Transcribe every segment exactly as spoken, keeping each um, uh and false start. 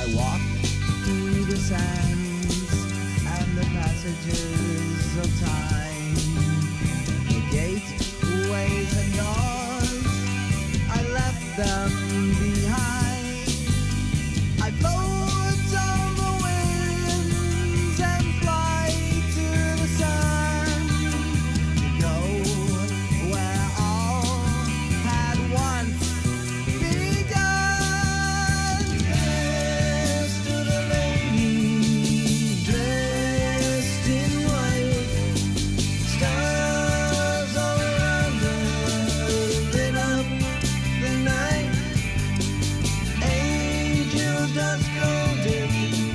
walk through the sands and the passages of time, the gateways and doors, I left them behind. I float on the winds and fly to the sun, to go where all had once begun. There stood a lady dressed in white, stars all around her lit up the night, angels dust golden,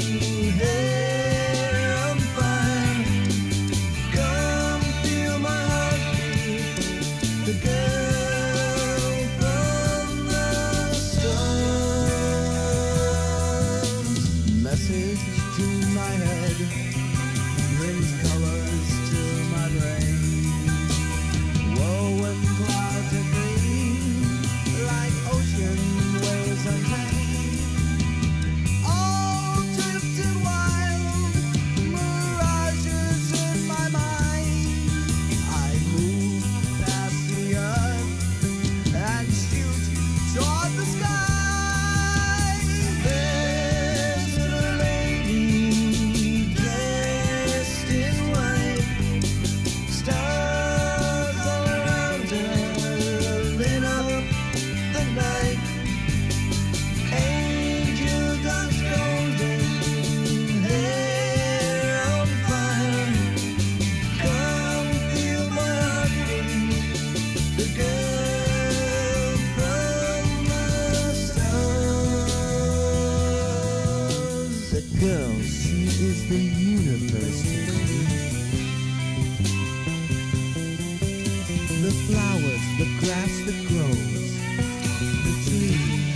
hair on fire. Come feel my heartbeat, the girl from the stars. Message to my head brings colors to my brain. Woe and clouds are green, like ocean waves untamed. All drifted wild, mirages in my mind. I move past the earth and shoot toward the sky. There's a lady dressed in white, stars all around her lit up the night, angel dust golden, hair on fire. Come feel my heartbeat, the girl from the stars. The girl, she is the universe to me. The flowers, the grass that grows, the trees,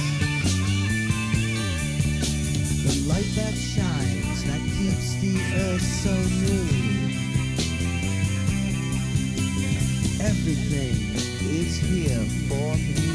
the light that shines, that keeps the earth so new. Everything is here for me.